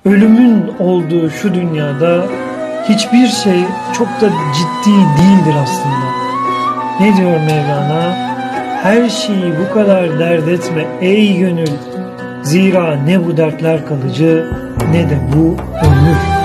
Ölümün olduğu şu dünyada hiçbir şey çok da ciddi değildir aslında. Ne diyor Mevlana? Her şeyi bu kadar dert etme ey gönül. Zira ne bu dertler kalıcı ne de bu ömür.